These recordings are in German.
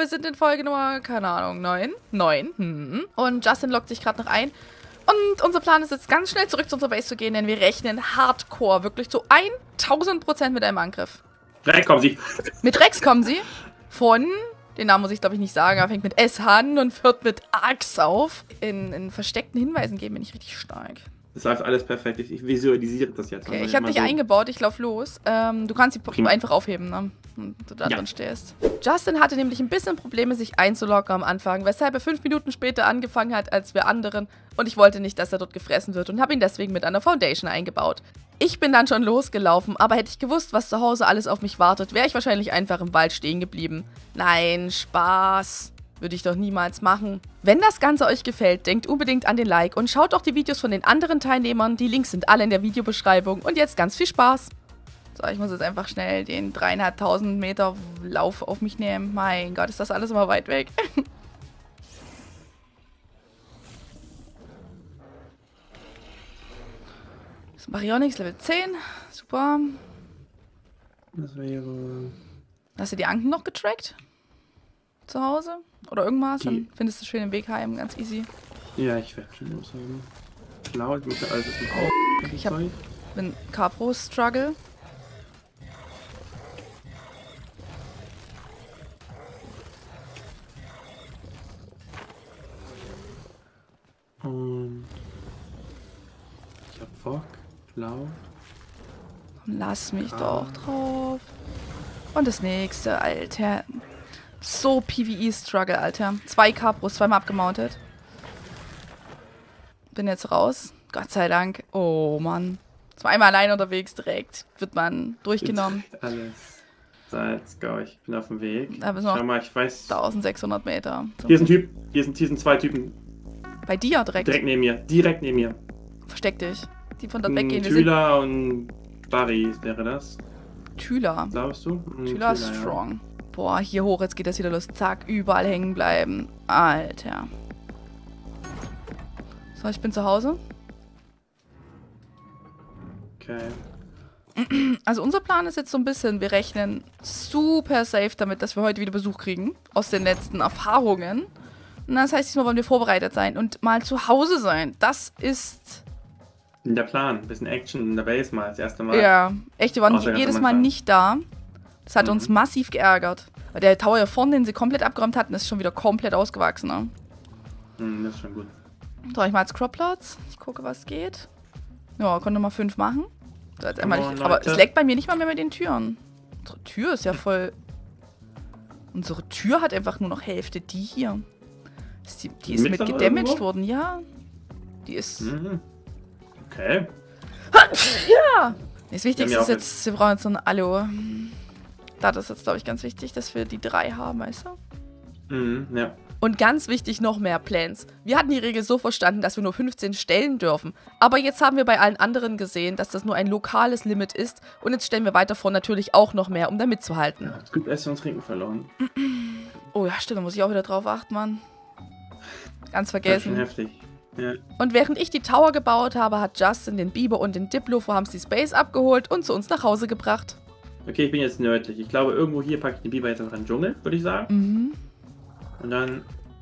wir sind in Folge Nummer, keine Ahnung, 9. Und Justin loggt sich gerade noch ein. Und unser Plan ist jetzt ganz schnell zurück zu unserer Base zu gehen, denn wir rechnen hardcore, wirklich zu 1000% mit einem Angriff. Rex kommen sie. Mit Rex kommen sie. Von, den Namen muss ich glaube ich nicht sagen, er fängt mit S an und hört mit Ax auf. In versteckten Hinweisen geben wir nicht richtig stark. Das läuft alles perfekt. Ich visualisiere das jetzt. Okay, ich habe dich eingebaut, ich lauf los. Du kannst die einfach aufheben, ne? Und du da drin stehst. Justin hatte nämlich ein bisschen Probleme, sich einzuloggen am Anfang, weshalb er 5 Minuten später angefangen hat als wir anderen. Und ich wollte nicht, dass er dort gefressen wird und habe ihn deswegen mit einer Foundation eingebaut. Ich bin dann schon losgelaufen, aber hätte ich gewusst, was zu Hause alles auf mich wartet, wäre ich wahrscheinlich einfach im Wald stehen geblieben. Nein, Spaß. Würde ich doch niemals machen. Wenn das Ganze euch gefällt, denkt unbedingt an den Like und schaut auch die Videos von den anderen Teilnehmern. Die Links sind alle in der Videobeschreibung. Und jetzt ganz viel Spaß. So, ich muss jetzt einfach schnell den 3500 Meter Lauf auf mich nehmen. Mein Gott, ist das alles immer weit weg. Das Baryonyx Level 10. Super. Das wäre... Hast du die Anken noch getrackt? Zu Hause? Oder irgendwas? Dann findest du schön den Weg heim, ganz easy. Ja, ich werde schon loshaben. Schlau, ich muss ja alles auf dem Ich bin Capro-Struggle. Und... ich hab Fock, Blau. Lass mich doch drauf. Und das nächste, Alter. So PvE-Struggle, Alter. 2 Capros, zweimal abgemountet. Bin jetzt raus. Gott sei Dank. Oh, Mann. Zweimal allein unterwegs direkt. Wird man durchgenommen. Alles. So, let's go. Ich bin auf dem Weg. Da bist du noch Schau mal, ich weiß... 1600 Meter. So. Hier ist ein Typ. Hier sind 2 Typen. Bei dir direkt? Direkt neben mir. Direkt neben mir. Versteck dich. Die von dort weggehen. Tüla und Barry wäre das. Tüla. Glaubst du? Tüla ist strong. Ja. Boah, hier hoch, jetzt geht das wieder los. Zack, überall hängen bleiben. Alter. So, ich bin zu Hause. Okay. Also unser Plan ist jetzt so ein bisschen, wir rechnen super safe damit, dass wir heute wieder Besuch kriegen. Aus den letzten Erfahrungen. Und das heißt, diesmal wollen wir vorbereitet sein und mal zu Hause sein. Das ist... der Plan. Ein bisschen Action in der Base mal, das erste Mal. Ja, echt, wir waren jedes Mal nicht da. Das hat uns massiv geärgert. Weil der Tower hier vorne, den sie komplett abgeräumt hatten, ist schon wieder komplett ausgewachsen. Ne? Das ist schon gut. So, ich mal als Cropplots. Ich gucke, was geht. Ja, konnte mal 5 machen. So, jetzt einmal nicht, aber es leckt bei mir nicht mal mehr mit den Türen. Unsere Tür ist ja voll... Unsere Tür hat einfach nur noch Hälfte. Die hier. Die ist mit gedamaged worden, ja. Die ist... Okay. Ja! Das Wichtigste ist jetzt, wir brauchen jetzt so ein Alu. Das ist jetzt, glaube ich, ganz wichtig, dass wir die 3 haben, weißt du? Ja. Und ganz wichtig, noch mehr Plans. Wir hatten die Regel so verstanden, dass wir nur 15 stellen dürfen. Aber jetzt haben wir bei allen anderen gesehen, dass das nur ein lokales Limit ist. Und jetzt stellen wir weiter vor natürlich auch noch mehr, um da mitzuhalten. Ja, es gibt Essen und Trinken verloren. Oh ja, stimmt, da muss ich auch wieder drauf achten, Mann. Ganz vergessen. Das ist schon heftig. Ja. Und während ich die Tower gebaut habe, hat Justin den Biber und den Diplo vor Hamsty Space abgeholt und zu uns nach Hause gebracht. Okay, ich bin jetzt nördlich. Ich glaube, irgendwo hier packe ich den Biber jetzt einfach in den Dschungel, würde ich sagen. Und dann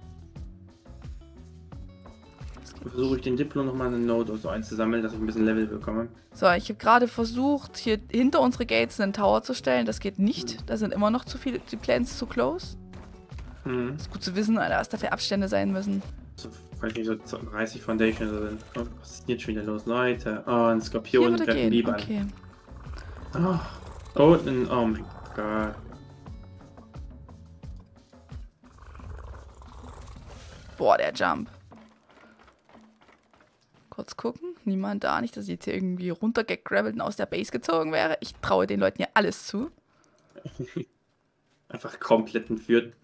versuche ich den Diplo nochmal eine Node oder so einzusammeln, dass ich ein bisschen Level bekomme. So, ich habe gerade versucht, hier hinter unsere Gates einen Tower zu stellen. Das geht nicht. Da sind immer noch zu viele, die Plants zu close. Ist gut zu wissen, Alter, was da für Abstände sein müssen. So, weiß nicht, so 30 Foundation oder so. Oh, was ist denn jetzt schon wieder los, Leute? Oh, ein Skorpion greift den Biber an. Oh, oh mein Gott. Boah, der Jump. Kurz gucken. Niemand da. Nicht, dass ich jetzt hier irgendwie runtergegravelt und aus der Base gezogen wäre. Ich traue den Leuten ja alles zu. Einfach komplett entführt.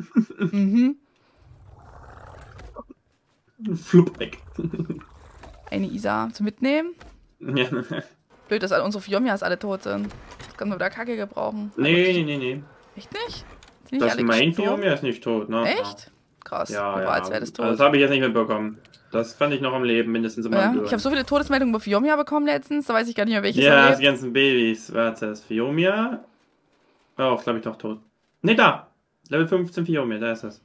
Flup weg. Eine Isa zu mitnehmen. Ja. Blöd, dass alle unsere Fiomias alle tot sind. Das können wir wieder Kacke gebrauchen. Nee. Echt nicht? Das mein Fiomia ist nicht tot, ne? Echt? Krass. Ja, als wäre das tot. Also das habe ich jetzt nicht mitbekommen. Das fand ich noch am Leben, mindestens immer. Ja, ich habe so viele Todesmeldungen über Fiomia bekommen letztens, da weiß ich gar nicht mehr, welches ja, die ganzen Babys. Warte, das Fiomia war auch, glaube ich, doch tot. Ne, da! Level 15 Fiomir, da ist das.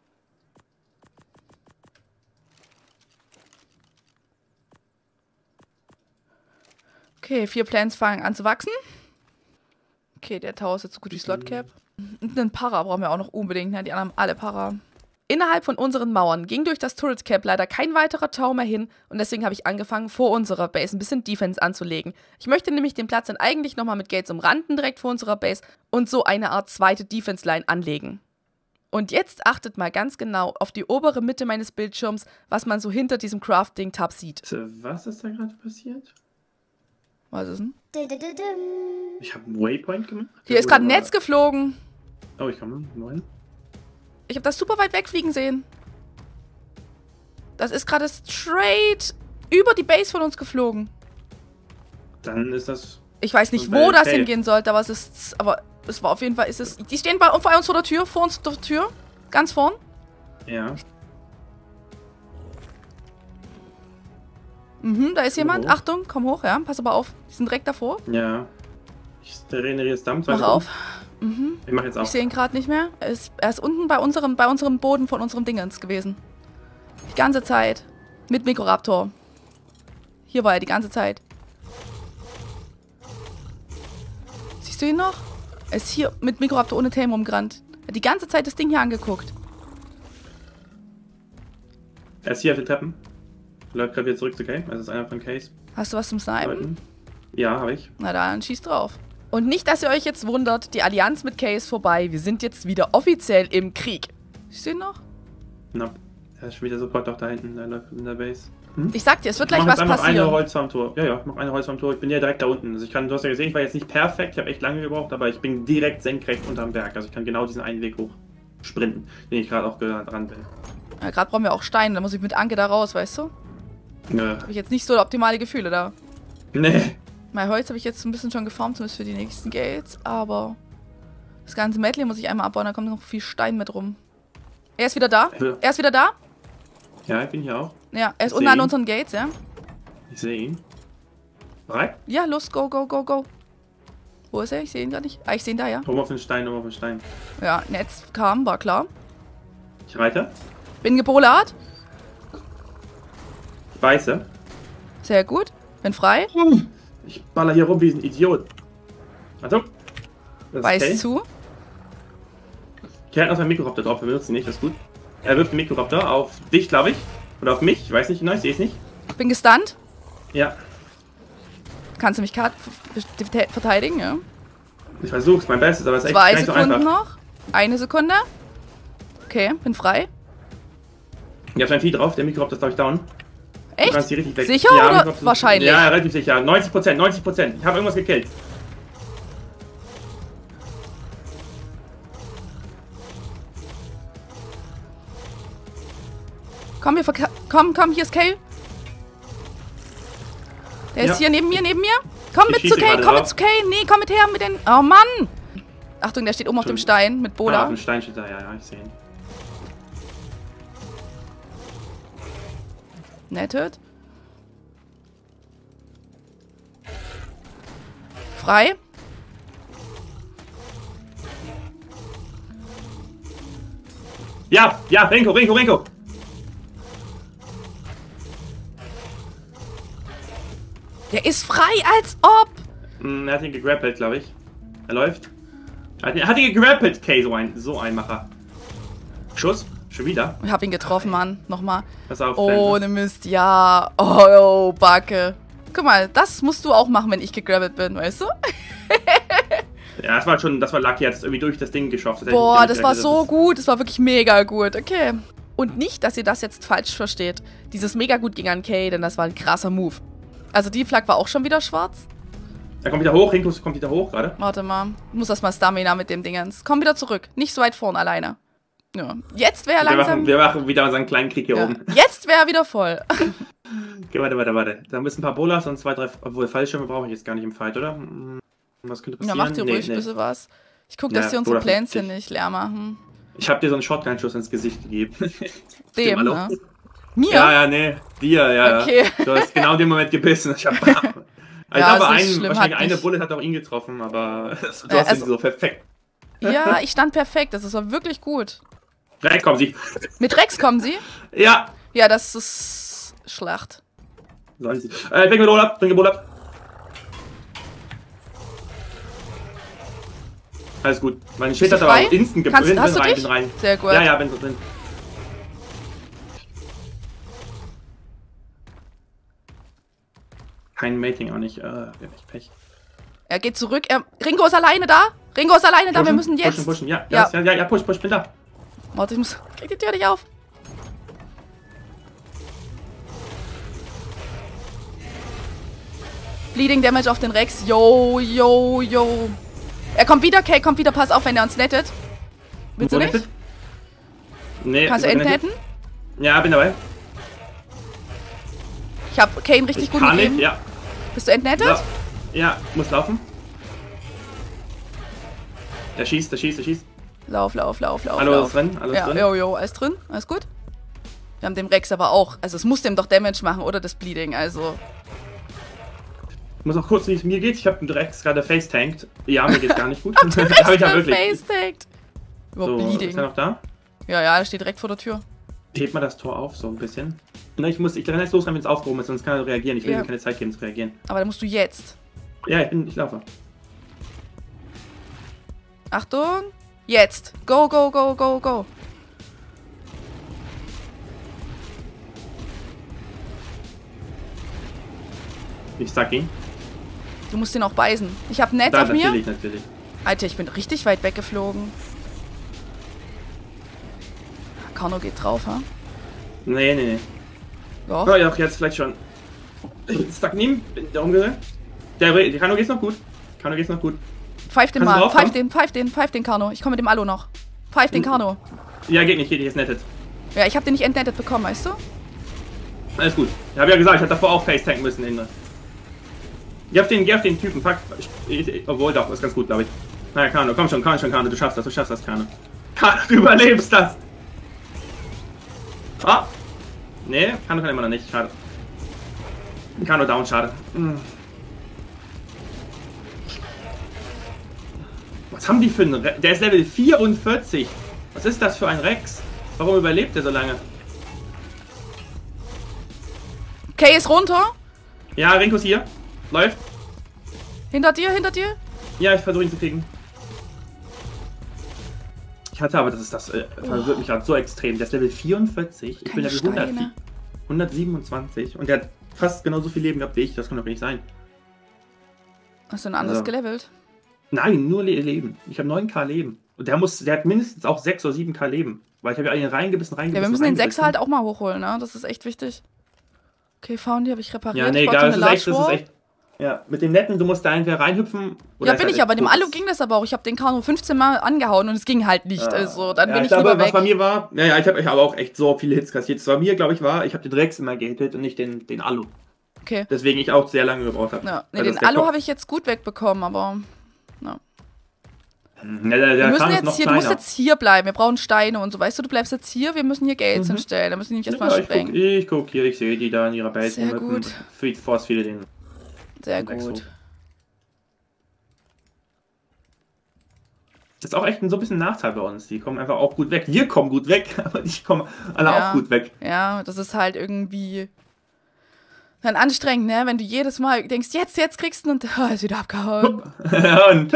Okay, 4 Plants fangen an zu wachsen. Okay, der Tower ist jetzt so gut wie Slot Cap. Und einen Para brauchen wir auch noch unbedingt, ne? Die anderen haben alle Para. Innerhalb von unseren Mauern ging durch das Turret Cap leider kein weiterer Tower mehr hin und deswegen habe ich angefangen, vor unserer Base ein bisschen Defense anzulegen. Ich möchte nämlich den Platz dann eigentlich nochmal mit Gates umranden, direkt vor unserer Base und so eine Art zweite Defense-Line anlegen. Und jetzt achtet mal ganz genau auf die obere Mitte meines Bildschirms, was man so hinter diesem Crafting-Tab sieht. Was ist da gerade passiert? Was ist denn? Ich habe einen Waypoint gemacht. Hier ist gerade ein Netz geflogen. Oh, ich komme mal hin. Ich habe das super weit wegfliegen sehen. Das ist gerade straight über die Base von uns geflogen. Dann ist das... Ich weiß nicht, wo das hingehen sollte, aber es war auf jeden Fall, ist es... Die stehen bei uns vor der Tür, vor uns vor der Tür. Ganz vorn. Ja. Mhm, da ist jemand. Achtung, komm hoch, ja. Pass aber auf. Die sind direkt davor. Ja. Ich regeneriere das Dampf. Mach auf. Mhm. Ich mach jetzt auf. Ich sehe ihn gerade nicht mehr. Er ist unten bei unserem Boden von unserem Dingens gewesen. Die ganze Zeit. Mit Mikroraptor. Hier war er die ganze Zeit. Siehst du ihn noch? Er ist hier mit Mikroraptor ohne Tame rumgerannt. Er hat die ganze Zeit das Ding hier angeguckt. Er ist hier auf den Treppen. Läuft gerade wieder zurück zu Kay. Das ist einer von Kays. Hast du was zum Snipen? Ja, habe ich. Na dann, schieß drauf. Und nicht, dass ihr euch jetzt wundert, die Allianz mit Kay ist vorbei. Wir sind jetzt wieder offiziell im Krieg. Siehst du ihn noch? Na, er ist schon wieder Support doch da hinten, der läuft in der Base. Hm? Ich sag dir, es wird gleich was passieren. Ich mach eine Holzfarm-Tour. Ja, ich mach eine Holzfarm-Tour. Ich bin ja direkt da unten. Also du hast ja gesehen, ich war jetzt nicht perfekt, ich habe echt lange gebraucht, aber ich bin direkt senkrecht unterm Berg. Also ich kann genau diesen einen Weg hoch sprinten, den ich gerade auch dran bin. Ja, gerade brauchen wir auch Steine, da muss ich mit Anke da raus, weißt du? Nö. Habe ich jetzt nicht so optimale Gefühle da. Nee. Mein Holz habe ich jetzt ein bisschen schon geformt, zumindest für die nächsten Gates, aber das ganze Medley muss ich einmal abbauen, da kommt noch viel Stein mit rum. Er ist wieder da. Er ist wieder da. Ja, ich bin hier auch. Ja, er ist unten an unseren Gates, ja. Ich sehe ihn. Bereit? Ja, los, go, go, go, go. Wo ist er? Ich sehe ihn gar nicht. Ah, ich sehe ihn da, ja. Oben auf den Stein, oben auf den Stein. Ja, Netz kam, war klar. Ich reite. Bin gepolart. Ich beiße. Sehr gut. Bin frei. Ich baller hier rum wie ein Idiot. Also. Beiß zu. Ich halte noch seinen Mikroraptor drauf, wir benutzen ihn nicht, das ist gut. Er wirft den Mikroraptor auf dich, glaube ich. Oder auf mich, ich weiß nicht genau, ich sehe es nicht. Bin gestunt. Ja. Kannst du mich verteidigen, ja? Ich versuch's, mein Bestes, aber es ist echt 2 nicht so Sekunden einfach. noch. 1 Sekunde. Okay, bin frei. Ich hab sein Vieh drauf, der Mikroraptor ist, glaube ich, down. Echt? Du kannst die richtig weg. Sicher ja, oder wahrscheinlich? Ja, relativ sicher. 90%, 90%. Ich habe irgendwas gekillt. Komm, hier ist Kale. Der ist hier neben mir. Komm mit zu Kale, komm mit zu Kale. Nee, komm mit her mit den... Oh, Mann. Achtung, der steht oben auf dem Stein mit Bola. Ja, auf dem Stein steht da, ja, ich sehe ihn. Netted. Frei. Ja, Renko. Der ist frei, als ob. Er hat ihn gegrappelt, glaube ich. Er läuft. Er hat ihn gegrappelt, Kay, so ein Macher. Schuss, schon wieder. Ich hab ihn getroffen, Mann. Nochmal. Pass auf, ohne Mist, ja. Oh, Backe. Guck mal, das musst du auch machen, wenn ich gegrabbelt bin, weißt du? Ja, das war lucky, er hat es irgendwie durch das Ding geschafft. Boah, das war so gut, das war wirklich mega gut, okay. Und nicht, dass ihr das jetzt falsch versteht. Dieses mega gut ging an Kay, denn das war ein krasser Move. Also die Flak war auch schon wieder schwarz. Er kommt wieder hoch, Rinko kommt wieder hoch gerade. Warte mal, ich muss erstmal Stamina mit dem Dingens. Komm wieder zurück, nicht so weit vorn alleine. Ja, jetzt wäre langsam... Wir machen wieder unseren kleinen Krieg hier oben. Jetzt wäre er wieder voll. Okay, warte. Da müssen ein paar Bolas und 2, 3... Obwohl, Fallschirme brauche ich jetzt gar nicht im Fight, oder? Was könnte passieren? Ja, mach dir ruhig ein bisschen was. Ich guck, dass die unsere Plans hier nicht leer machen. Ich hab dir so einen Shotgun-Schuss ins Gesicht gegeben. Dem, ne? Mir? Ja, nee. Dir, ja. Okay. Du hast genau in dem Moment gebissen. Ich hab... Also ja, aber wahrscheinlich eine Bullet hat auch ihn getroffen, aber du hast ihn so perfekt Ja, ich stand perfekt. Das war wirklich gut. Rex kommen sie. Mit Rex kommen sie? Ja. Ja, das ist Schlacht. Sollen sie. Bring Bol ab. Alles gut. Mein Schild hat aber auch instant gebrannt. Hast du dich? Rein. Sehr gut. Ja, bin drin. Kein Mating auch nicht. Wir haben echt Pech. Er geht zurück. Ringo ist alleine da. Wir müssen jetzt. Pushen. Ja, push, bin da. Warte, ich krieg die Tür nicht auf. Bleeding Damage auf den Rex. Yo. Er kommt wieder, Kay kommt wieder. Pass auf, wenn er uns nettet. Willst du nicht? Nee. Kannst du entnetten? Ja, bin dabei. Ich hab Kane richtig gut gegeben. Ja. Bist du entnettet? So. Ja, muss laufen. Er schießt. Lauf. Alles drin? Alles drin? Jo, alles drin? Alles gut? Wir haben dem Rex aber auch, also es muss dem doch Damage machen, oder das Bleeding, also. Ich muss auch kurz, wie es mir geht. Ich habe den Rex gerade face-tankt. Ja, mir geht's gar nicht gut. Hab den Rex face-tankt. So, Bleeding. Ist er noch da? Ja, er steht direkt vor der Tür. Hebt mal das Tor auf, so ein bisschen. Ich renne jetzt los, wenn es aufgehoben ist, sonst kann er reagieren. Ich will ihm keine Zeit geben zu reagieren. Aber da musst du jetzt. Ja, ich laufe. Achtung. Jetzt. Go. Ich sag ihn. Du musst ihn auch beißen. Ich hab Netz auf mir. Natürlich. Alter, ich bin richtig weit weggeflogen. Kano geht drauf, ha? Nee. Doch. Oh ja, jetzt vielleicht schon. Stuck neben, der umgedreht. Der Kano geht's noch gut. Pfeif den mal. Pfeif den Kano. Ich komme mit dem Alu noch. Pfeif den Kano. Ja, geht nicht, ist nettet. Ja, ich hab den nicht entnettet bekommen, weißt du? Alles gut. Ich habe ja gesagt, ich hätte davor auch face-tanken müssen. Geh auf den Typen, fuck. Obwohl doch, ist ganz gut, glaube ich. Naja, Kano, komm schon, Kano, du schaffst das, Kano. Kano, du überlebst das! Ah! Nee, Kano kann immer noch nicht, schade. Kano down, schade. Was haben die für einen Rex? Der ist Level 44. Was ist das für ein Rex? Warum überlebt er so lange? Kay ist runter. Ja, Rinko ist hier. Läuft. Hinter dir? Ja, ich versuche ihn zu kriegen. Ich hatte aber, das verwirrt mich gerade so extrem. Der ist Level 44. Ich bin Level 127 und der hat fast genauso viel Leben gehabt wie ich. Das kann doch nicht sein. Hast du ein anderes gelevelt? Nein, nur Leben. Ich habe 9k Leben. Und der hat mindestens auch 6 oder 7k Leben. Weil ich habe ja einen reingebissen. Ja, wir müssen den 6er halt auch mal hochholen, ne? Das ist echt wichtig. Okay, Found, die habe ich repariert. Ja, nee, egal, das ist echt. Ja, mit dem Netten, du musst da entweder reinhüpfen. Oder ja, bin ich, aber dem Alu ging das aber auch. Ich habe den Kano 15 Mal angehauen und es ging halt nicht. Also, dann bin ich lieber weg. Was bei mir war, ich habe aber auch echt so viele Hits kassiert. Was bei mir, glaube ich, ich habe den Rex immer gehittet und nicht den Alu. Okay. Deswegen ich auch sehr lange gebraucht habe. Ja, nee, den Alu habe ich jetzt gut wegbekommen, aber. Ja. Wir müssen jetzt hier, du musst jetzt hier bleiben. Wir brauchen Steine und so. Weißt du bleibst jetzt hier, wir müssen hier Gates hinstellen. Da müssen die nicht erstmal sprengen. Ich guck hier, ich sehe die da in ihrer Base. Sehr gut. Force viele den. Sehr gut. Das ist auch echt so ein bisschen ein Nachteil bei uns. Die kommen einfach auch gut weg. Wir kommen gut weg, aber die kommen alle auch gut weg. Ja, das ist halt irgendwie dann anstrengend, ne? Wenn du jedes Mal denkst, jetzt kriegst du und ist wieder abgehauen. Und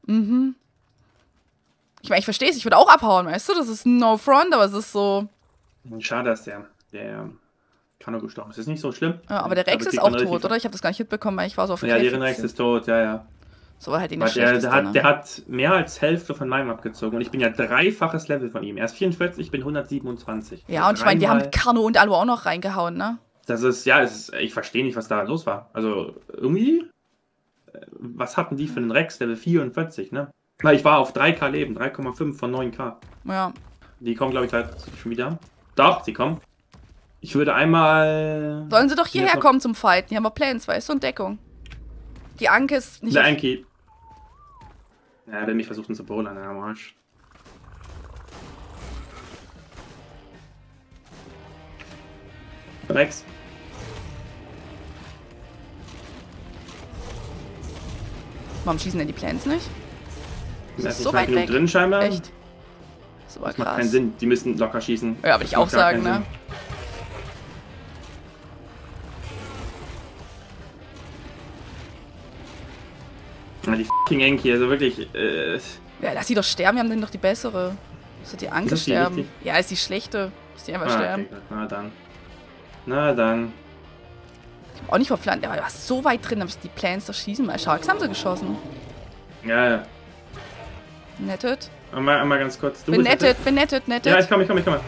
ich meine, ich verstehe es, ich würde auch abhauen, weißt du? Das ist no front, aber es ist so. Schade, dass der Kano gestorben ist. Ist nicht so schlimm. Ja, aber der Rex ist auch tot, oder? Ich habe das gar nicht mitbekommen, weil ich war so auf Ja, der Rex ist tot, ja. So war halt die der hat mehr als Hälfte von meinem abgezogen und ich bin ja 3-faches Level von ihm. Er ist 44, ich bin 127. Ja, und ich meine, wir haben Kano und Alu auch noch reingehauen, ne? Das ist, ich verstehe nicht, was da los war. Also, irgendwie, was hatten die für einen Rex, Level 44, ne? Weil ich war auf 3k Leben, 3,5 von 9k. Ja. Die kommen, glaube ich, gleich schon wieder. Doch, sie kommen. Ich würde einmal... Sollen sie doch hierher kommen zum Fighten? Hier haben wir Plans, weißt du, und Deckung. Die Anke ist nicht... Der Anki. Ja, der mich versucht zu bowlern, der Arsch. Rex. Warum schießen denn die Plans nicht? Das ist so weit weg. Drin scheinbar. Echt? Super das krass. macht keinen Sinn. Die müssen locker schießen. Ja, würde ich auch sagen, ne? Ja, die f***ing Enki, also wirklich. Ja, lass sie doch sterben, wir haben denn doch die bessere. Dass die Anke sterben. Ja, ist die schlechte. Dass die einfach sterben. Okay, na dann. Na dann. Ich hab auch nicht verplant, aber du warst so weit drin, dass die Plans da schießen. Mal Sharks haben sie geschossen. Ja, ja. Nettet. Einmal ganz kurz. Bin nettet. Ja, ich komme.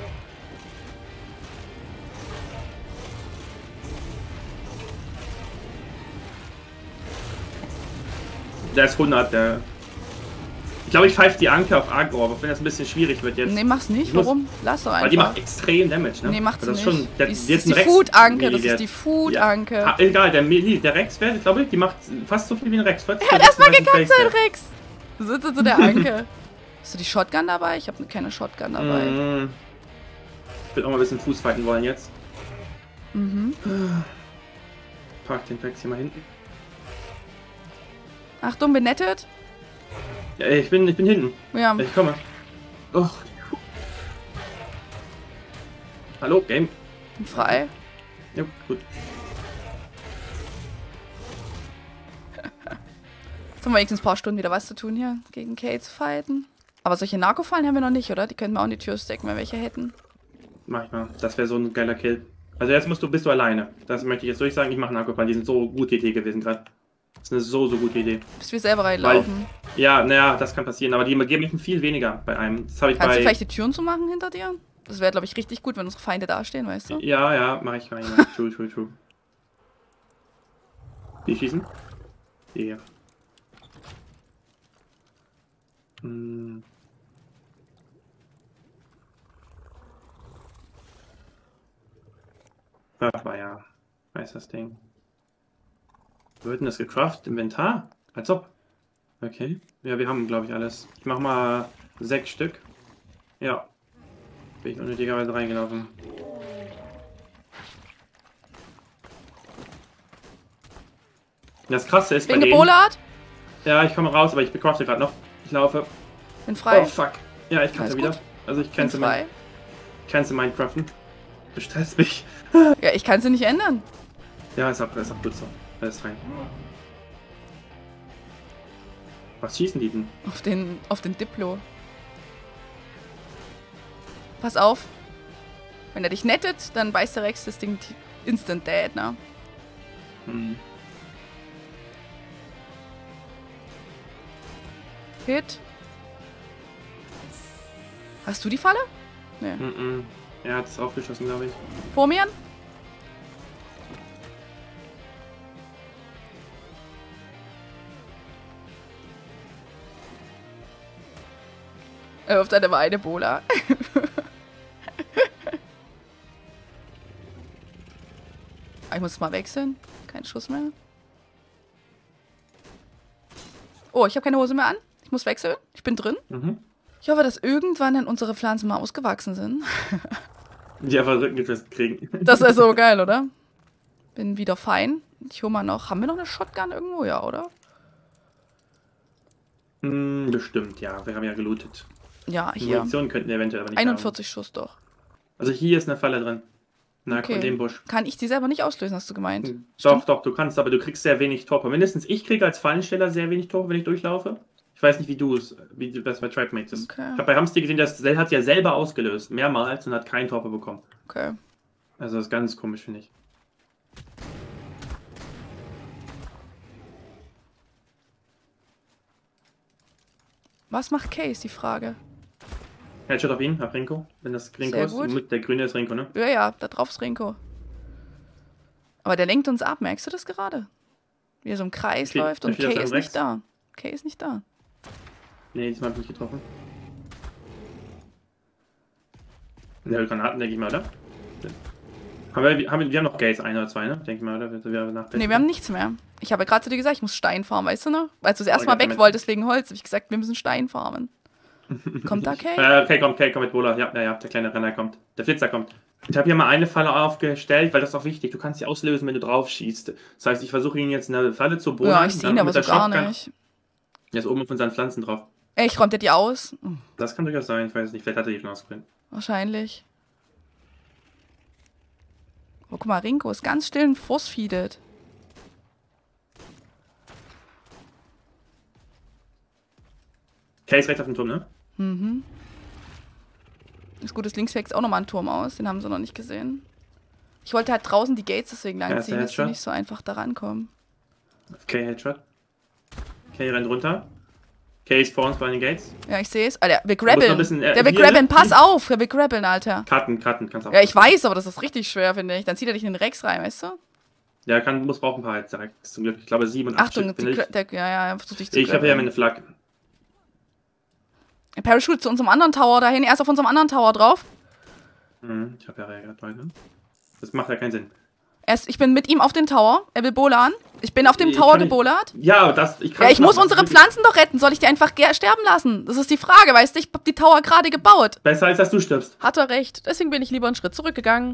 Der ist 100, der. Ich glaube, ich pfeife die Anke auf Agro, auch wenn das ein bisschen schwierig wird jetzt. Nee, mach's nicht. Warum? Lass doch einfach. Weil die macht extrem Damage, ne? Nee, macht's das nicht. Schon, das ist die Food-Anke, das ist die Food-Anke. Ja. Egal, der Rex, glaube ich, die macht fast so viel wie ein Rex. Er hat erstmal gecancelt, Rex. Du sitzt zu der Anke. Hast du die Shotgun dabei? Ich habe keine Shotgun dabei. Ich will auch mal ein bisschen Fuß fighten wollen jetzt. Park den Rex hier mal hinten. Achtung, benettet. Ja, ich bin hinten. Ja. Ich komme. Oh. Hallo, Game. Bin frei. Ja, gut. Jetzt haben wir wenigstens ein paar Stunden wieder was zu tun hier, gegen Kay zu fighten. Aber solche Narkofallen haben wir noch nicht, oder? Die könnten wir auch in die Tür stecken, wenn wir welche hätten. Mach ich mal. Das wäre so ein geiler Kill. Also jetzt bist du alleine. Das möchte ich jetzt durchsagen. Ich mache Narkofallen. Die sind so gute Idee gewesen gerade. Das ist eine so gute Idee. Bis wir selber reinlaufen. Ja, naja, das kann passieren. Aber die geben mich viel weniger bei einem. Das habe ich Kannst du vielleicht die Türen zumachen hinter dir? Das wäre, glaube ich, richtig gut, wenn unsere Feinde dastehen, weißt du? Ja, mache ich rein. True. Die schießen? Die hier. Ach, war ja. Weiß das Ding. Wird denn das gecraftet? Inventar? Als ob. Okay. Ja, wir haben, glaube ich, alles. Ich mach mal 6 Stück. Ja. Bin ich unnötigerweise reingelaufen. Das Krasse ist Bin gebowlert? Ja, ich komme raus, aber ich crafte gerade noch. Ich laufe. Bin frei. Oh, fuck. Ja, ich kann ja wieder. Also ich cancel Minecraften. Du stresst mich. Ja, ich kann sie nicht ändern. Ja, ist auch gut so. Alles rein. Was schießen die denn? Auf den Diplo. Pass auf. Wenn er dich nettet, dann beißt der Rex das Ding instant dead, ne? Hit. Hast du die Falle? Nee. Er hat es aufgeschossen, glaube ich. Vor mir? Er wirft eine Weide Bola. Ich muss mal wechseln. Kein Schuss mehr. Oh, ich habe keine Hose mehr an. Ich muss wechseln. Ich bin drin. Ich hoffe, dass irgendwann dann unsere Pflanzen mal ausgewachsen sind. Die einfach Rückengeschwist kriegen. Das wäre so geil, oder? Bin wieder fein. Ich hole mal noch. Haben wir noch eine Shotgun irgendwo? Ja, oder? Bestimmt, ja. Wir haben ja gelootet. Ja, die hier. Munition könnten wir eventuell aber nicht 41 haben. Schuss doch. Also hier ist eine Falle drin. Na, okay. Von dem Busch. Kann ich die selber nicht auslösen, hast du gemeint? Doch, du kannst, aber du kriegst sehr wenig Torpor. Mindestens ich kriege als Fallensteller sehr wenig Torpor, wenn ich durchlaufe. Ich weiß nicht, wie das bei Tribemates ist. Okay. Ich habe bei Hamsti gesehen, das hat ja selber ausgelöst. Mehrmals und hat keinen Torpor bekommen. Okay. Also das ist ganz komisch, finde ich. Was macht Kay, ist die Frage. Headshot auf ihn, auf Rinko. Wenn das Rinko ist, mit der Grüne ist Rinko, ne? Ja, da drauf ist Rinko. Aber der lenkt uns ab, merkst du das gerade? Wie er so im Kreis läuft und Kay ist nicht da. Kay ist nicht da. Nee, diesmal hab ich nicht getroffen. Ja, Granaten, denke ich mal, oder? Wir haben noch Gates, 1 oder 2, ne? Denke ich mal, oder? Ne, wir haben nichts mehr. Ich habe ja gerade zu dir gesagt, ich muss Stein farmen, weißt du noch? Als du das erste Mal weg wolltest wegen Holz, habe ich gesagt, wir müssen Stein farmen. Kommt da Kay? Kay kommt mit Bola. Ja, der kleine Renner kommt. Der Flitzer kommt. Ich habe hier mal eine Falle aufgestellt, weil das ist auch wichtig. Du kannst sie auslösen, wenn du drauf schießt. Das heißt, ich versuche ihn jetzt eine Falle zu bohren. Ja, ich sehe ihn aber so gar nicht. Er ist oben auf unseren Pflanzen drauf. Echt, räumt er die aus? Das kann durchaus sein, ich weiß nicht, vielleicht hat er die schon ausgebrannt. Wahrscheinlich. Oh, guck mal, Ringo ist ganz still und force-feedet. Okay, ist rechts auf dem Turm, ne? Mhm. Das Gute ist, links wächst auch nochmal ein Turm aus. Den haben sie noch nicht gesehen. Ich wollte halt draußen die Gates deswegen langziehen, dass sie nicht so einfach da rankommen. Okay, Headshot. Okay, rennt runter. Okay, ist vor uns bei den Gates. Ja, ich sehe es. Alter, wir grabbeln. Der will hier, grabbeln, ne? pass auf. Der will grabbeln, Alter. Cutten, kannst du auch. Ja, ich weiß, aber das ist richtig schwer, finde ich. Dann zieht er dich in den Rex rein, weißt du? Ja, braucht ein paar halt, zum Glück. Ich glaube 7 und 8 Achtung, er versucht dich zu Ich habe ja meine Flagge. Parachute zu unserem anderen Tower dahin. Er ist auf unserem anderen Tower drauf. Ich habe ja gerade ne? Das macht ja keinen Sinn. Ich bin mit ihm auf dem Tower. Er will bolan. Ich bin auf dem Tower gebollert. Ja, ich muss unsere Pflanzen doch retten. Soll ich die einfach sterben lassen? Das ist die Frage, weißt du? Ich hab die Tower gerade gebaut. Besser als dass du stirbst. Hat er recht. Deswegen bin ich lieber einen Schritt zurückgegangen.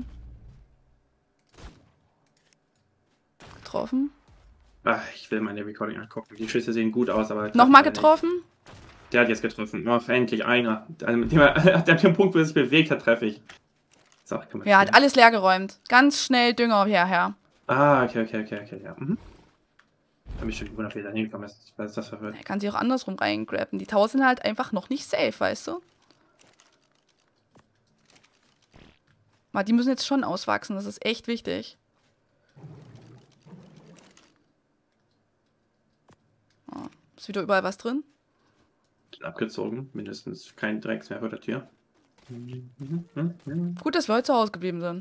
Getroffen. Ach, ich will meine Recording angucken. Die Schüsse sehen gut aus, aber... Nochmal getroffen? Der hat jetzt getroffen. Ach, endlich einer. Also mit dem Punkt, wo er sich bewegt hat, treffe ich. So, ja, hat alles leer geräumt. Ganz schnell Dünger hierher. Ah, okay, ja. Hab mich schon gewundert, wie er da hingekommen ist. Was ist das verwirrt? Er kann sich auch andersrum reingrabben. Die Tower sind halt einfach noch nicht safe, weißt du? Aber die müssen jetzt schon auswachsen, das ist echt wichtig. Oh, ist wieder überall was drin? Abgezogen, mindestens kein Drecks mehr vor der Tür. Gut, dass wir heute zu Hause geblieben sind.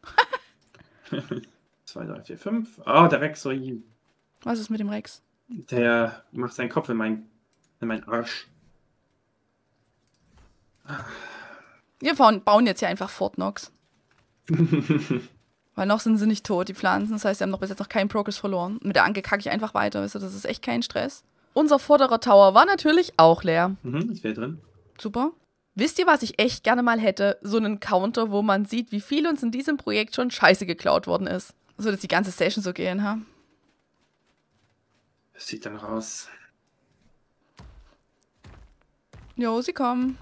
2, 3, 4, 5. Oh, der Rex so. Was ist mit dem Rex? Der macht seinen Kopf in meinen Arsch. Wir bauen jetzt hier einfach Fort Knox. Weil noch sind sie nicht tot, die Pflanzen. Das heißt, sie haben bis jetzt noch keinen Progress verloren. Mit der Anke kacke ich einfach weiter, weißt du, das ist echt kein Stress. Unser vorderer Tower war natürlich auch leer. Ist wieder drin. Super. Wisst ihr, was ich echt gerne mal hätte? So einen Counter, wo man sieht, wie viel uns in diesem Projekt schon Scheiße geklaut worden ist. So, dass die ganze Session so gehen, ha? Das sieht dann raus. Jo, sie kommen.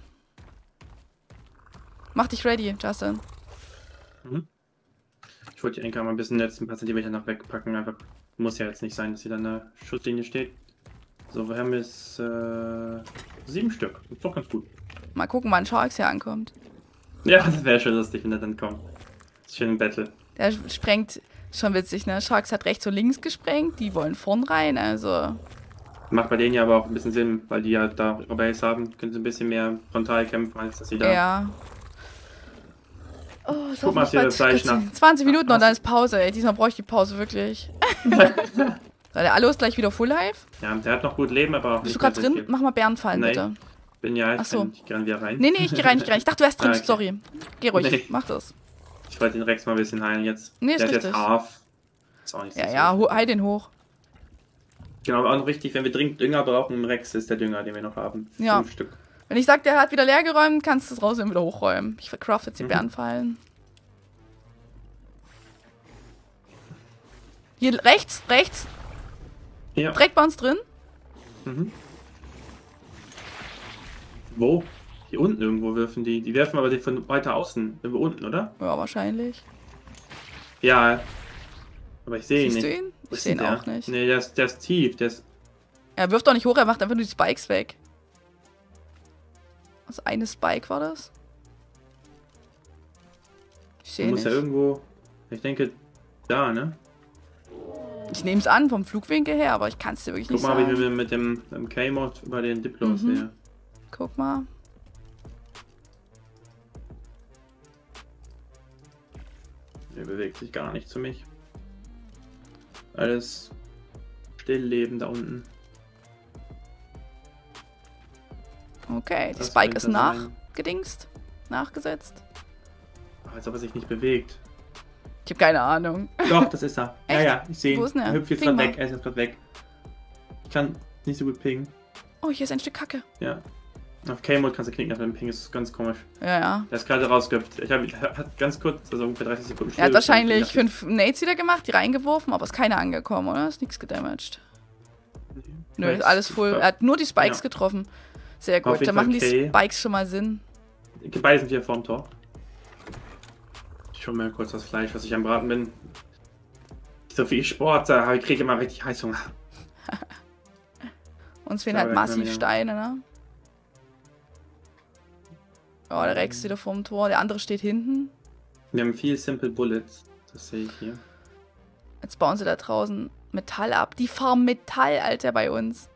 Mach dich ready, Justin. Ich wollte die Anker mal ein bisschen jetzt ein paar Zentimeter nach wegpacken. Einfach muss ja jetzt nicht sein, dass sie dann in der Schusslinie steht. So, wir haben jetzt 7 Stück. Ist doch ganz gut. Mal gucken, wann Sharks hier ankommt. Ja, das wäre schon lustig, wenn er dann kommt. Schön im Battle. Der sprengt, schon witzig, ne? Sharks hat rechts und links gesprengt, die wollen vorn rein, also... Macht bei denen ja aber auch ein bisschen Sinn, weil die ja da Base haben, können sie ein bisschen mehr frontal kämpfen, als dass sie da... Ja. Oh, guck mal, hier das Fleisch nach... 20 Minuten und dann ist Pause, ey. Diesmal brauche ich die Pause wirklich. Der Allo ist gleich wieder Full Life. Ja, der hat noch gut Leben, aber... Bist du gerade drin? Mach mal Bärenfallen, bitte. Ich geh dann wieder rein. Nee, ich geh rein. Ich dachte, du wärst drin, okay. Sorry. Geh ruhig, mach das. Ich wollte den Rex mal ein bisschen heilen jetzt. Nee, ist der richtig. Ist jetzt half. Ist auch nicht so Ja, heil den hoch. Genau, aber auch noch richtig, wenn wir dringend Dünger brauchen im Rex, ist der Dünger, den wir noch haben. Ja. 5 Stück. Wenn ich sag, der hat wieder leer geräumt, kannst du es raus und wieder hochräumen. Ich vercraft jetzt die Bärenfallen. Hier rechts. Ja. Direkt bei uns drin. Wo? Hier unten irgendwo werfen die. Die werfen aber von weiter außen. Irgendwo unten, oder? Ja, wahrscheinlich. Ja. Aber ich sehe ihn nicht. Siehst du ihn? Ich sehe ihn auch nicht. Nee, der ist tief. Er wirft doch nicht hoch, er macht einfach nur die Spikes weg. Also eine Spike war das? Ich sehe ihn nicht. Muss ja irgendwo... Ich denke, da, ne? Ich nehme es an, vom Flugwinkel her, aber ich kann es dir wirklich nicht sagen. Guck mal, wie wir mit dem K-Mod über den Diplos sehe. Guck mal. Der bewegt sich gar nicht zu mich. Alles Stillleben da unten. Okay, die Spike ist nachgesetzt. Als ob er sich nicht bewegt. Ich habe keine Ahnung. Doch, das ist er. Ja, ich sehe ihn. Wo ist denn er? Er hüpft jetzt gerade weg. Er ist jetzt gerade weg. Ich kann nicht so gut pingen. Oh, hier ist ein Stück Kacke. Ja. Auf K-Mode kannst du knicken, aber im Ping ist ganz komisch. Ja. Der ist gerade rausgehüpft. Hat ganz kurz, also ungefähr 30 Sekunden Er hat wahrscheinlich 5 Nades wieder gemacht, die reingeworfen, aber ist keiner angekommen, oder? Ist nichts gedamaged. Nö, ist alles full. Er hat nur die Spikes getroffen. Sehr gut, dann machen die Spikes schon mal Sinn. Beide sind hier vorm Tor. Ich hol mal kurz das Fleisch, was ich am Braten bin. So viel Sport, da kriege ich immer richtig Heißhunger. Uns fehlen halt massiv Steine, ne? Oh, der Rex ist wieder vorm Tor, der andere steht hinten. Wir haben viel Simple Bullets, das sehe ich hier. Jetzt bauen sie da draußen Metall ab. Die farmen Metall, Alter, bei uns.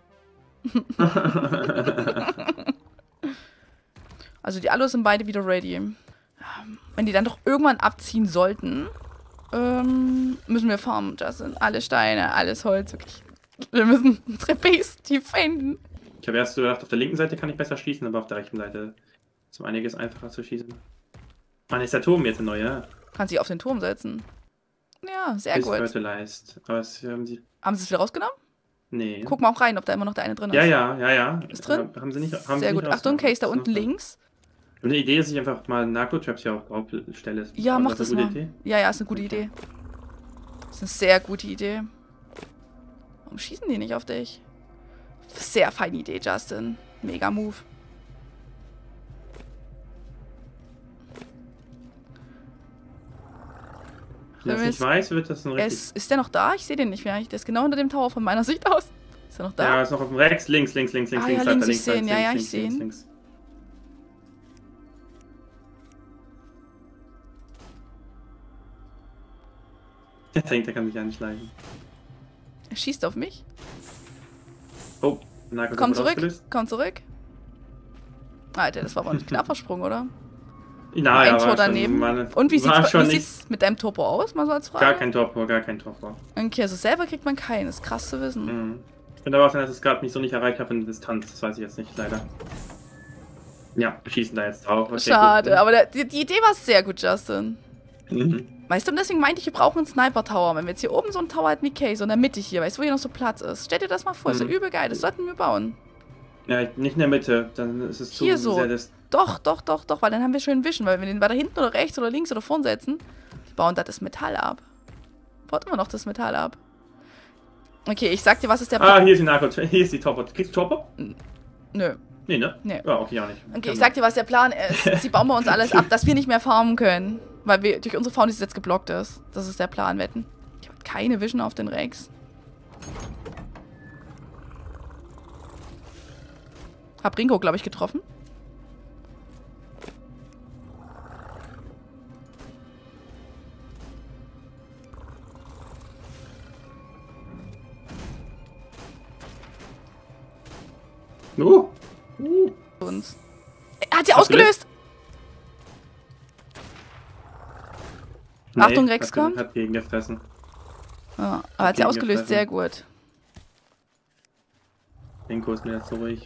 Also die Allos sind beide wieder ready. Wenn die dann doch irgendwann abziehen sollten, müssen wir farmen. Das sind alle Steine, alles Holz. Wirklich. Wir müssen unsere Base defenden. Ich habe erst gedacht, auf der linken Seite kann ich besser schießen, aber auf der rechten Seite ist um einiges einfacher zu schießen. Wann ist der Turm jetzt neu, ja? Kannst du dich auf den Turm setzen. Ja, sehr gut. Aber haben sie es wieder rausgenommen? Nee. Guck mal auch rein, ob da immer noch der eine drin ist. Ja. Ist drin? Haben sie nicht. Sehr gut. Achtung, Case da unten links. Und eine Idee ist, dass ich einfach mal Narco-Traps hier auch drauf stelle. Ja, mach das mal. Ja, ist eine gute Idee. Das ist eine sehr gute Idee. Warum schießen die nicht auf dich? Sehr feine Idee, Justin. Mega Move. Wenn ich nicht weiß, wird das ein richtig... Ist der noch da? Ich sehe den nicht mehr. Der ist genau unter dem Tower von meiner Sicht aus. Ist er noch da? Ja, ist noch auf dem Rex. Links. Ja, links, ich sehe ihn. Ja, ich sehe ihn. Der denkt, der kann mich anschleichen. Er schießt auf mich. Oh, komm zurück. Alter, das war aber ein knapper Sprung, oder? Na, ein Tor daneben. Und wie sieht's mit deinem Topo aus, mal so als Frage? Gar kein Topo. Okay, also selber kriegt man keinen, ist krass zu wissen. Mhm. Ich bin aber auch, dass ich es gerade nicht so nicht erreicht habe in der Distanz, das weiß ich jetzt nicht, leider. Ja, wir schießen da jetzt drauf. Okay, schade, gut. Aber die Idee war sehr gut, Justin. Mhm. Weißt du, und deswegen meinte ich, wir brauchen einen Sniper-Tower. Wenn wir jetzt hier oben so einen Tower hätten wie Case, so in der Mitte hier, weißt du, wo hier noch so Platz ist. Stell dir das mal vor, ist so übel geil, das sollten wir bauen. Ja, nicht in der Mitte, dann ist es zu hier so. Doch, weil dann haben wir schön Vision, weil wenn wir den weiter hinten oder rechts oder links oder vorn setzen, die bauen da das Metall ab. Baut immer noch das Metall ab. Okay, ich sag dir, was ist der Plan. Hier ist die Narco, hier ist die Topper. Kriegst du Topper? Nö. Nee, ne? Nee. Ja, okay, auch nicht. Okay, ich sag dir, was der Plan ist. Sie bauen bei uns alles ab, dass wir nicht mehr farmen können. Weil wir durch unsere Fauna jetzt geblockt ist. Das ist der Plan, wetten. Ich habe keine Vision auf den Rex. Hab Ringo, glaube ich, getroffen. Uns. Er hat sie ausgelöst! Nee, Achtung, Rex kommt. Hat gegengefressen. Ja, aber hat sie ausgelöst, sehr gut. Ringo ist mir jetzt so ruhig.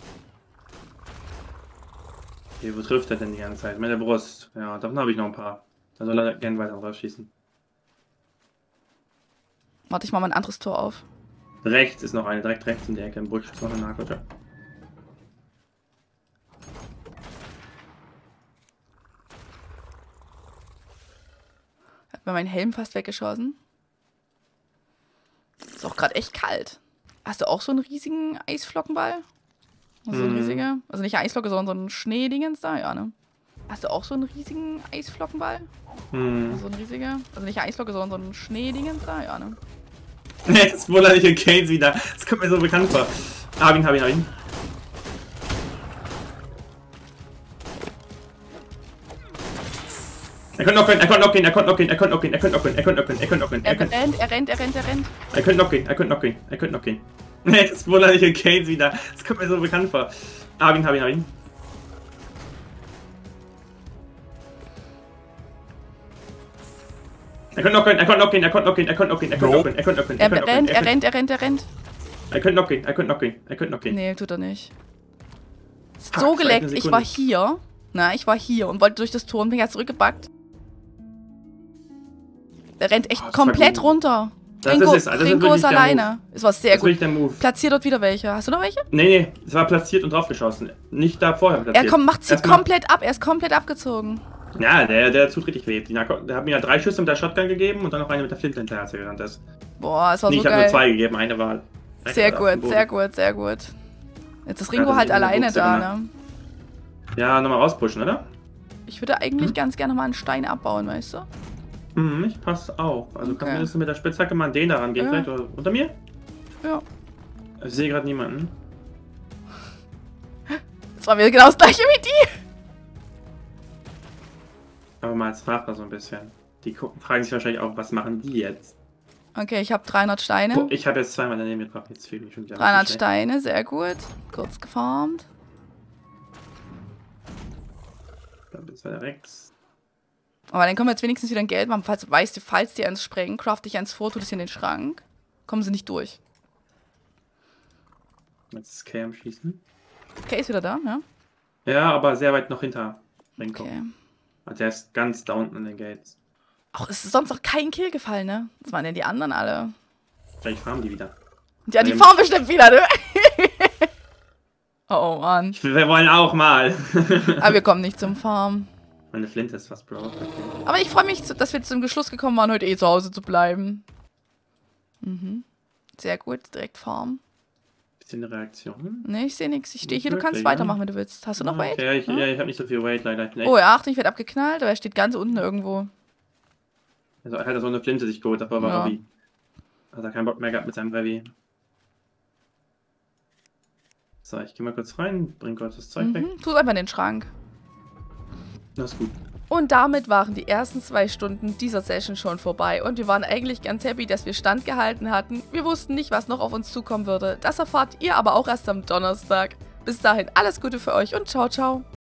Okay, wo trifft er denn die ganze Zeit? Mit der Brust. Ja, davon habe ich noch ein paar. Da soll er gerne weiter drauf schießen. Warte ich mal ein anderes Tor auf. Rechts ist noch eine, direkt rechts in der Ecke im Busch ist noch ein Narco-Trap. Hat mir meinen Helm fast weggeschossen. Ist auch gerade echt kalt. Hast du auch so einen riesigen Eisflockenball? So ein riesiger? Also nicht Eisflocke, sondern so ein Schneedingens da? Ja, ne? Hast du auch so einen riesigen Eisflockenball? So ein riesiger? Also nicht Eisflocke, sondern so ein Schneedingens da? Ja, ne? Jetzt wundert ich in Case wieder. Das kommt mir so bekannt vor. Hab ihn. Er könnte noch gehen. Er könnte noch gehen. Jetzt wundert ich in Case wieder. Das kommt mir so bekannt vor. Hab ihn. Er könnte noch gehen. Er könnte noch gehen. Nee, tut er nicht. So geleckt, ich war hier. Ich war hier und wollte durch das Tor und bin ja zurückgebackt. Der rennt echt komplett runter. Ringo ist alleine. Es war sehr gut. Platzier dort wieder welche. Hast du noch welche? Nee. Es war platziert und draufgeschossen. Nicht da vorher platziert. Er macht sie komplett ab. Er ist komplett abgezogen. Ja, der tut richtig weh. Der hat mir ja 3 Schüsse mit der Shotgun gegeben und dann noch eine mit der Flinte hinterher, als er gerannt ist. Boah, es war so geil. Ich habe nur 2 gegeben. Eine war... Sehr gut. Jetzt ist Ringo halt alleine da, ne? Ja, nochmal rauspushen, oder? Ich würde eigentlich ganz gerne mal einen Stein abbauen, weißt du? Ich passe auf. Also kannst du mit der Spitzhacke mal an den da rangehen, vielleicht? Oder unter mir? Ja. Ich sehe gerade niemanden. Das war wieder genau das gleiche wie die. Aber mal als Fahrer so ein bisschen. Die fragen sich wahrscheinlich auch, was machen die jetzt? Okay, ich habe 300 Steine. Oh, ich habe jetzt zweimal daneben gebracht. Jetzt fehlt mir schon wieder 300 Steine, sehr gut. Kurz gefarmt. Ich glaube, jetzt war der Rex. Aber dann können wir jetzt wenigstens wieder ein Geld machen. Falls die eins sprengen, craft ich eins vor, tu das hier in den Schrank. Kommen sie nicht durch. Jetzt ist Kay am Schießen. Okay, ist wieder da, ja? Ja, aber sehr weit noch hinter Renko. Okay. Also der ist ganz da unten an den Gates. Ach, es ist sonst noch kein Kill gefallen, ne? Was waren denn die anderen alle? Vielleicht farmen die wieder. Ja, die fahren bestimmt wieder, ne? Oh, Mann. Wir wollen auch mal. Aber wir kommen nicht zum Farm. Meine Flinte ist fast broke. Okay. Aber ich freue mich, dass wir zum Beschluss gekommen waren, heute zu Hause zu bleiben. Sehr gut, direkt Farm. Bisschen Reaktion. Ne, ich sehe nichts. Ich stehe hier, du kannst weitermachen, wenn du willst. Hast du noch Weight? Okay, ich habe nicht so viel Weight leider. Oh ja, Achtung, ich werde abgeknallt, aber er steht ganz unten irgendwo. Also er hat so eine Flinte sich geholt, davor war Robby. Hat er keinen Bock mehr gehabt mit seinem Revi. So, ich gehe mal kurz rein, bring kurz das Zeug weg. Tu es einfach in den Schrank. Das ist gut. Und damit waren die ersten 2 Stunden dieser Session schon vorbei und wir waren eigentlich ganz happy, dass wir standgehalten hatten. Wir wussten nicht, was noch auf uns zukommen würde. Das erfahrt ihr aber auch erst am Donnerstag. Bis dahin alles Gute für euch und ciao, ciao.